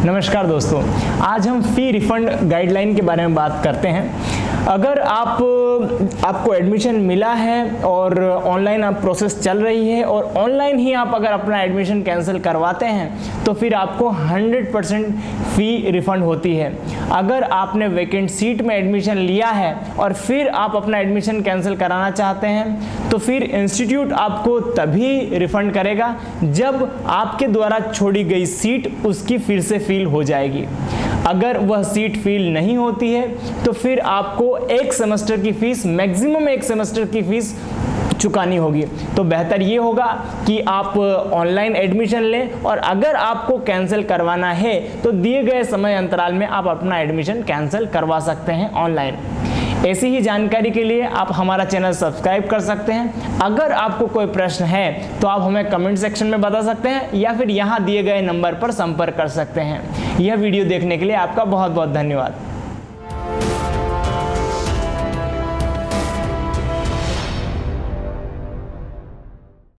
नमस्कार दोस्तों, आज हम फ़ी रिफ़ंड गाइडलाइन के बारे में बात करते हैं। अगर आपको एडमिशन मिला है और ऑनलाइन आप प्रोसेस चल रही है और ऑनलाइन ही आप अगर अपना एडमिशन कैंसिल करवाते हैं तो फिर आपको 100% फ़ी रिफ़ंड होती है। अगर आपने वैकेंट सीट में एडमिशन लिया है और फिर आप अपना एडमिशन कैंसिल कराना चाहते हैं तो फिर इंस्टीट्यूट आपको तभी रिफ़ंड करेगा जब आपके द्वारा छोड़ी गई सीट उसकी फिर से फिल हो जाएगी। अगर वह सीट फिल नहीं होती है तो फिर आपको एक सेमेस्टर की फीस, मैक्सिमम एक सेमेस्टर की फीस चुकानी होगी। तो बेहतर ये होगा कि आप ऑनलाइन एडमिशन लें और अगर आपको कैंसिल करवाना है तो दिए गए समय अंतराल में आप अपना एडमिशन कैंसिल करवा सकते हैं ऑनलाइन। ऐसी ही जानकारी के लिए आप हमारा चैनल सब्सक्राइब कर सकते हैं। अगर आपको कोई प्रश्न है तो आप हमें कमेंट सेक्शन में बता सकते हैं या फिर यहाँ दिए गए नंबर पर संपर्क कर सकते हैं। यह वीडियो देखने के लिए आपका बहुत बहुत धन्यवाद।